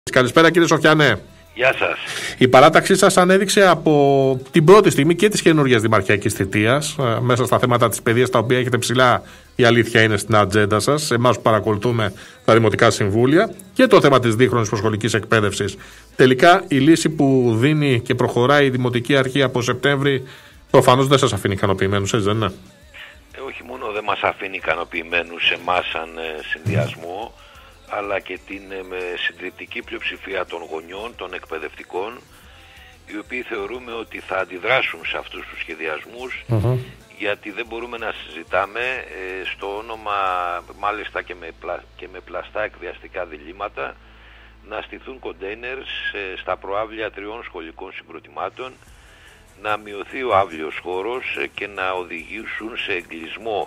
Καλησπέρα κύριε Σοφιανέ. Γεια σας. Η παράταξή σας ανέδειξε από την πρώτη στιγμή και της καινούργιας δημαρχιακής θητείας μέσα στα θέματα της παιδείας, τα οποία έχετε ψηλά, η αλήθεια είναι, στην ατζέντα σας, εμάς που παρακολουθούμε τα δημοτικά συμβούλια, και το θέμα της δίχρονης προσχολικής εκπαίδευσης. Τελικά η λύση που δίνει και προχωράει η Δημοτική Αρχή από Σεπτέμβρη προφανώς δεν σας αφήνει ικανοποιημένους, έτσι δεν είναι? Όχι μόνο δεν μας αφήνει ικανοποιημένους εμάς σαν συνδυασμό, αλλά και την συντριπτική πλειοψηφία των γονιών, των εκπαιδευτικών, οι οποίοι θεωρούμε ότι θα αντιδράσουν σε αυτούς τους σχεδιασμούς, γιατί δεν μπορούμε να συζητάμε στο όνομα, μάλιστα και με πλαστά εκβιαστικά διλήμματα, να στηθούν κοντέινερς στα προάβλια 3 σχολικών συγκροτημάτων, να μειωθεί ο άβλιος χώρος και να οδηγήσουν σε εγκλεισμό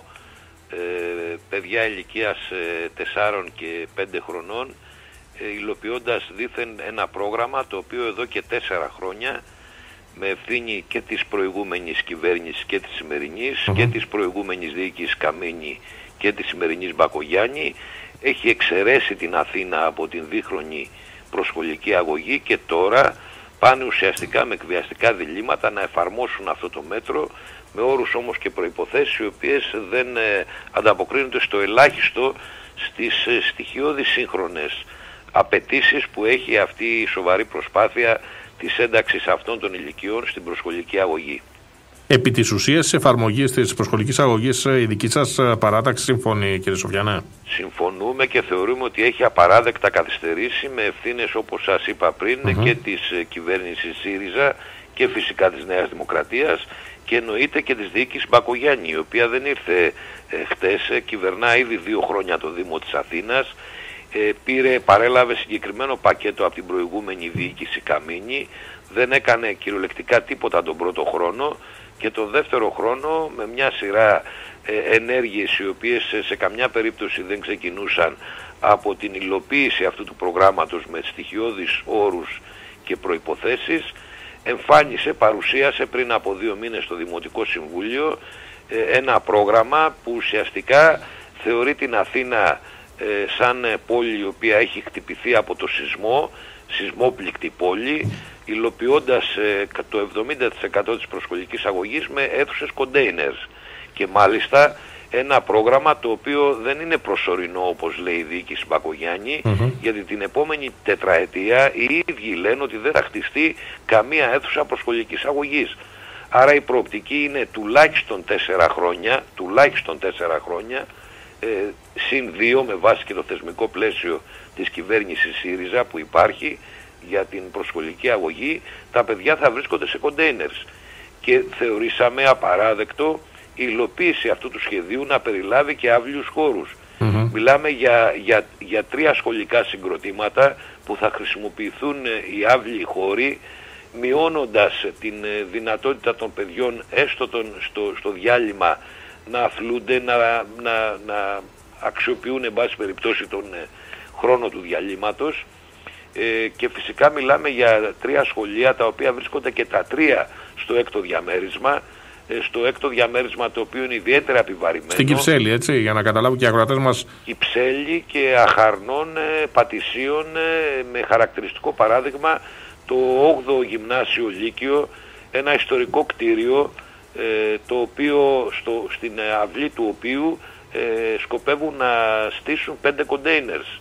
παιδιά ηλικίας 4 και 5 χρονών, υλοποιώντας δήθεν ένα πρόγραμμα το οποίο εδώ και 4 χρόνια, με ευθύνη και της προηγούμενης κυβέρνησης και της σημερινής και της προηγούμενης διοίκησης Καμίνη και της σημερινής Μπακογιάννη, έχει εξαιρέσει την Αθήνα από την δίχρονη προσχολική αγωγή, και τώρα πάνε ουσιαστικά με εκβιαστικά διλήμματα να εφαρμόσουν αυτό το μέτρο, με όρους όμως και προϋποθέσεις οι οποίες δεν ανταποκρίνονται στο ελάχιστο στις στοιχειώδεις σύγχρονες απαιτήσεις που έχει αυτή η σοβαρή προσπάθεια της ένταξης αυτών των ηλικιών στην προσχολική αγωγή. Επί της ουσίας της εφαρμογής της προσχολικής αγωγής, η δική σας παράταξη συμφωνεί, κύριε Σοφιανέ? Συμφωνούμε και θεωρούμε ότι έχει απαράδεκτα καθυστερήσει, με ευθύνες, όπως σας είπα πριν, και της κυβέρνησης ΣΥΡΙΖΑ και φυσικά της Νέας Δημοκρατίας, και εννοείται και της διοίκησης Μπακογιάννη, η οποία δεν ήρθε χτες, κυβερνά ήδη 2 χρόνια το Δήμο της Αθήνας, παρέλαβε συγκεκριμένο πακέτο από την προηγούμενη διοίκηση Καμίνη, δεν έκανε κυριολεκτικά τίποτα τον πρώτο χρόνο, και το δεύτερο χρόνο με μια σειρά ενέργειες οι οποίες σε καμιά περίπτωση δεν ξεκινούσαν από την υλοποίηση αυτού του προγράμματος με στοιχειώδεις όρους και προϋποθέσεις, παρουσίασε πριν από 2 μήνες στο Δημοτικό Συμβούλιο ένα πρόγραμμα που ουσιαστικά θεωρεί την Αθήνα σαν πόλη η οποία έχει χτυπηθεί από το σεισμόπληκτη πόλη, υλοποιώντας το 70% της προσχολικής αγωγής με αίθουσες κοντέινερς, και μάλιστα ένα πρόγραμμα το οποίο δεν είναι προσωρινό, όπως λέει η διοίκηση Μπακογιάννη, γιατί την επόμενη τετραετία οι ίδιοι λένε ότι δεν θα χτιστεί καμία αίθουσα προσχολικής αγωγής. Άρα η προοπτική είναι τουλάχιστον 4 χρόνια, συν 2 με βάση και το θεσμικό πλαίσιο της κυβέρνησης ΣΥΡΙΖΑ που υπάρχει για την προσχολική αγωγή, τα παιδιά θα βρίσκονται σε κοντέινερς, και θεωρήσαμε απαράδεκτο η υλοποίηση αυτού του σχεδίου να περιλάβει και αύλιους χώρους. Μιλάμε για 3 σχολικά συγκροτήματα που θα χρησιμοποιηθούν οι αύλιοι χώροι, μειώνοντας την δυνατότητα των παιδιών έστω στο διάλειμμα να αθλούνται, να αξιοποιούν εν πάση περιπτώσει τον χρόνο του διαλύματος, και φυσικά μιλάμε για 3 σχολεία τα οποία βρίσκονται και τα 3 στο 6ο διαμέρισμα, στο 6ο διαμέρισμα το οποίο είναι ιδιαίτερα επιβαρημένο. Στην Κυψέλη, έτσι, για να καταλάβουν και οι ακροατές μας. Κυψέλη και Αχαρνών, Πατησίων, με χαρακτηριστικό παράδειγμα το 8ο Γυμνάσιο Λύκειο, ένα ιστορικό κτίριο, το οποίο στην αυλή του οποίου σκοπεύουν να στήσουν 5 κοντέινερς.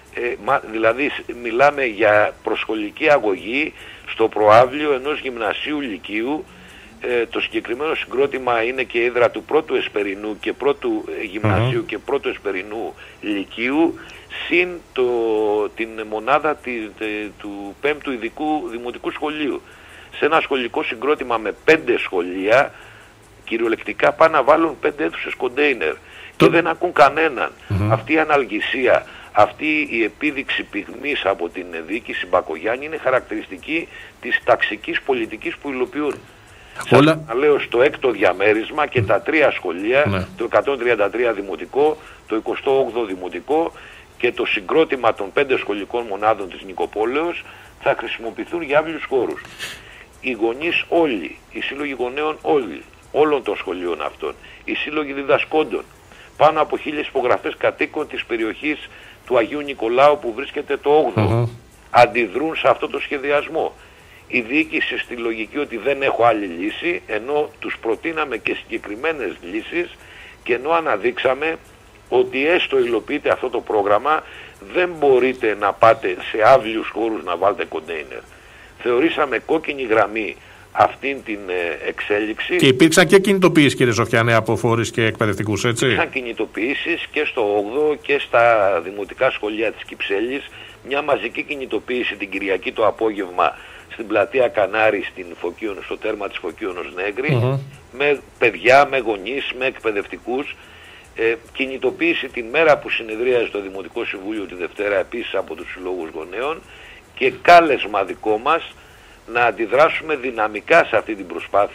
Δηλαδή μιλάμε για προσχολική αγωγή στο προαύλιο ενός γυμνασίου λυκείου. Το συγκεκριμένο συγκρότημα είναι και έδρα του 1ου Εσπερινού και 1ου Γυμνασίου και 1ου Εσπερινού Λυκείου, συν την μονάδα του 5ου Ειδικού Δημοτικού Σχολείου. Σε ένα σχολικό συγκρότημα με 5 σχολεία, κυριολεκτικά πάνε να βάλουν 5 αίθουσες κοντέινερ και δεν ακούν κανέναν. Αυτή η αναλγησία, αυτή η επίδειξη πυγμής από την διοίκηση Μπακογιάννη είναι χαρακτηριστική της ταξικής πολιτικής που υλοποιούν. Σας λέω, στο 6ο διαμέρισμα και τα 3 σχολεία, το 133 δημοτικό, το 28ο δημοτικό και το συγκρότημα των 5 σχολικών μονάδων της Νικοπόλεως θα χρησιμοποιηθούν για αύλιους χώρους. Οι γονείς όλοι, οι σύλλογοι γονέων όλων των σχολείων αυτών, οι σύλλογοι διδασκόντων, πάνω από 1000 υπογραφές κατοίκων της περιοχής του Αγίου Νικολάου που βρίσκεται το 8ο. αντιδρούν σε αυτό το σχεδιασμό. Η διοίκηση στη λογική ότι δεν έχω άλλη λύση, ενώ τους προτείναμε και συγκεκριμένες λύσεις και ενώ αναδείξαμε ότι έστω υλοποιείται αυτό το πρόγραμμα, δεν μπορείτε να πάτε σε άβλιους χώρους να βάλετε κοντέινερ. Θεωρήσαμε κόκκινη γραμμή αυτήν την εξέλιξη. Και υπήρξαν και κινητοποιήσεις, κύριε Σοφιανέ, από φορείς και εκπαιδευτικούς, έτσι. Υπήρξαν κινητοποιήσεις και στο 8ο και στα δημοτικά σχολεία της Κυψέλης. Μια μαζική κινητοποίηση την Κυριακή το απόγευμα στην πλατεία Κανάρη, στο τέρμα της Φωκίων ως Νέγκρη, με παιδιά, με γονείς, με εκπαιδευτικούς. Κινητοποίηση την μέρα που συνεδρίαζε το Δημοτικό Συμβούλιο τη Δευτέρα επίσης από τους συλλόγους γονέων και κάλεσμα δικό μας να αντιδράσουμε δυναμικά σε αυτή την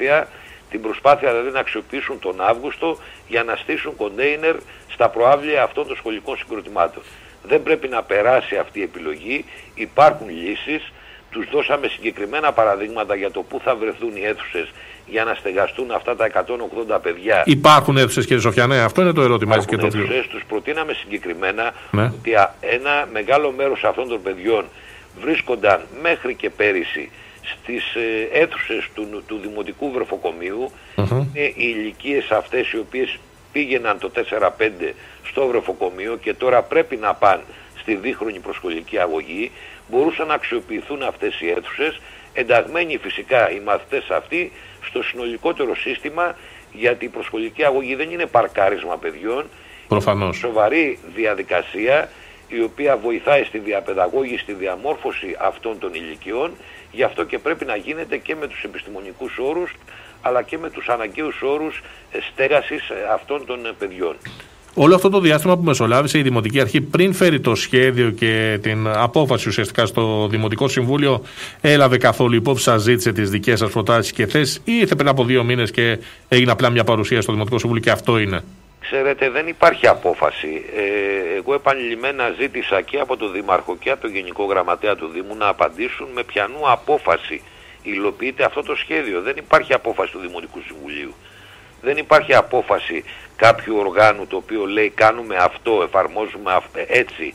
προσπάθεια δηλαδή να αξιοποιήσουν τον Αύγουστο για να στήσουν κοντέινερ στα προαύλια αυτών των σχολικών συγκροτημάτων. Δεν πρέπει να περάσει αυτή η επιλογή, υπάρχουν λύσεις, τους δώσαμε συγκεκριμένα παραδείγματα για το πού θα βρεθούν οι αίθουσες για να στεγαστούν αυτά τα 180 παιδιά. Υπάρχουν αίθουσες, κύριε Σοφιανέ, αυτό είναι το ερώτημα. Υπάρχουν αίθουσες, τους προτείναμε συγκεκριμένα ότι ένα μεγάλο μέρος αυτών των παιδιών βρίσκονταν μέχρι και πέρυσι στις αίθουσες του Δημοτικού Βρεφοκομείου. Είναι οι ηλικίες αυτές οι οποίες πήγαιναν το 4-5 στο Βρεφοκομείο και τώρα πρέπει να πάνε στη δίχρονη προσχολική αγωγή. Μπορούσαν να αξιοποιηθούν αυτές οι αίθουσες, ενταγμένοι φυσικά οι μαθητές αυτοί στο συνολικότερο σύστημα, γιατί η προσχολική αγωγή δεν είναι παρκάρισμα παιδιών. Προφανώς. Σοβαρή διαδικασία η οποία βοηθάει στη διαπαιδαγώγηση, στη διαμόρφωση αυτών των ηλικιών. Γι' αυτό και πρέπει να γίνεται και με τους επιστημονικούς όρους αλλά και με τους αναγκαίους όρους στέγασης αυτών των παιδιών. Όλο αυτό το διάστημα που μεσολάβησε η Δημοτική Αρχή πριν φέρει το σχέδιο και την απόφαση ουσιαστικά στο Δημοτικό Συμβούλιο, έλαβε καθόλου υπόψη, σας ζήτησε τις δικές σας προτάσεις και θέσεις, ή ήρθε πριν από 2 μήνες και έγινε απλά μια παρουσία στο Δημοτικό Συμβούλιο και αυτό είναι? Ξέρετε, δεν υπάρχει απόφαση. Εγώ επανειλημμένα ζήτησα και από τον Δήμαρχο και από τον Γενικό Γραμματέα του Δήμου να απαντήσουν με ποιανού απόφαση υλοποιείται αυτό το σχέδιο. Δεν υπάρχει απόφαση του Δημοτικού Συμβουλίου. Δεν υπάρχει απόφαση κάποιου οργάνου το οποίο λέει κάνουμε αυτό, εφαρμόζουμε έτσι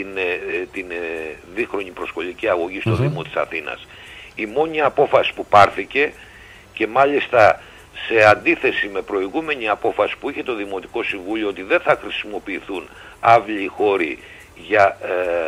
την δίχρονη προσχολική αγωγή στο Δήμο της Αθήνας. Η μόνη απόφαση που πάρθηκε, και μάλιστα σε αντίθεση με προηγούμενη απόφαση που είχε το Δημοτικό Συμβούλιο ότι δεν θα χρησιμοποιηθούν άβλιοι χώροι για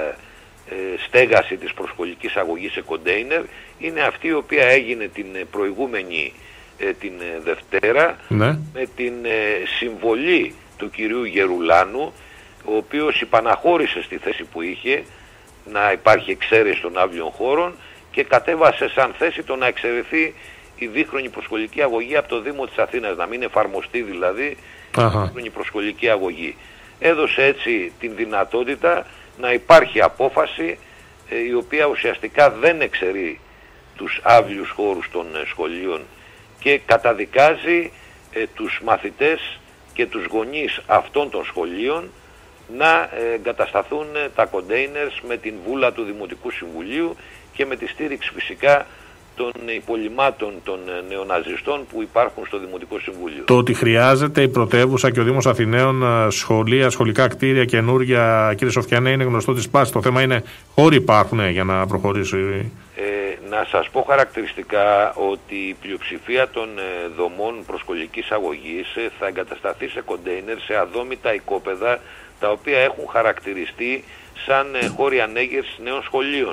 στέγαση της προσχολικής αγωγής σε κοντέινερ, είναι αυτή η οποία έγινε την προηγούμενη την Δευτέρα, με την συμβολή του κυρίου Γερουλάνου, ο οποίος υπαναχώρησε στη θέση που είχε να υπάρχει εξαίρεση των άβλιων χώρων και κατέβασε σαν θέση το να εξαιρεθεί η δίχρονη προσχολική αγωγή από το Δήμο της Αθήνας, να μην εφαρμοστεί δηλαδή η δίχρονη προσχολική αγωγή. Έδωσε έτσι την δυνατότητα να υπάρχει απόφαση η οποία ουσιαστικά δεν εξαιρεί τους άβλιους χώρους των σχολείων και καταδικάζει τους μαθητές και τους γονείς αυτών των σχολείων να εγκατασταθούν τα κοντέινερς με την βούλα του Δημοτικού Συμβουλίου και με τη στήριξη φυσικά των υπολειμμάτων των νεοναζιστών που υπάρχουν στο Δημοτικό Συμβούλιο. Το ότι χρειάζεται η πρωτεύουσα και ο Δήμος Αθηναίων σχολεία, σχολικά κτίρια καινούργια, κύριε Σοφιανέ, είναι γνωστό της πάσης. Το θέμα είναι χώροι υπάρχουν για να προχωρήσει. Να σας πω χαρακτηριστικά ότι η πλειοψηφία των δομών προσχολικής αγωγής θα εγκατασταθεί σε κοντέινερ, σε αδόμητα οικόπεδα, τα οποία έχουν χαρακτηριστεί σαν χώροι ανέγερσης νέων σχολείων.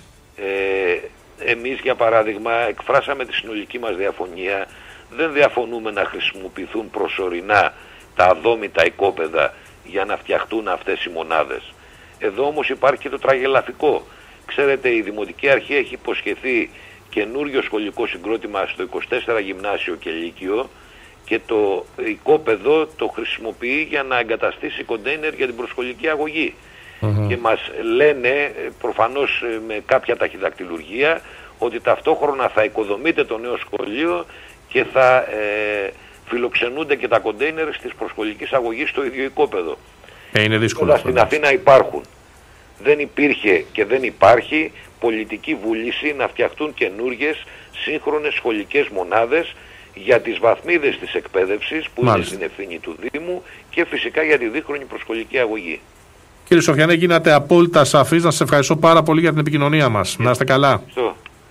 Εμείς για παράδειγμα εκφράσαμε τη συνολική μας διαφωνία. Δεν διαφωνούμε να χρησιμοποιηθούν προσωρινά τα αδόμητα οικόπεδα για να φτιαχτούν αυτές οι μονάδες. Εδώ όμως υπάρχει και το τραγελαφικό. Ξέρετε, η Δημοτική Αρχή έχει υποσχεθεί καινούριο σχολικό συγκρότημα στο 24 Γυμνάσιο και Λύκειο και το οικόπεδο το χρησιμοποιεί για να εγκαταστήσει κοντέινερ για την προσχολική αγωγή. Και μας λένε, προφανώς με κάποια ταχυδακτηλουργία, ότι ταυτόχρονα θα οικοδομείται το νέο σχολείο και θα φιλοξενούνται και τα κοντέινερ της προσχολικής αγωγής στο ίδιο οικόπεδο. Είναι δύσκολο. Όλα στην Αθήνα υπάρχουν. Δεν υπήρχε και δεν υπάρχει πολιτική βούληση να φτιαχτούν καινούργιες σύγχρονες σχολικές μονάδες για τις βαθμίδες της εκπαίδευσης που είναι στην ευθύνη του Δήμου και φυσικά για τη δίχρονη προσχολική αγωγή. Κύριε Σοφιανέ, γίνατε απόλυτα σαφείς. Να σας ευχαριστώ πάρα πολύ για την επικοινωνία μας. Να είστε καλά.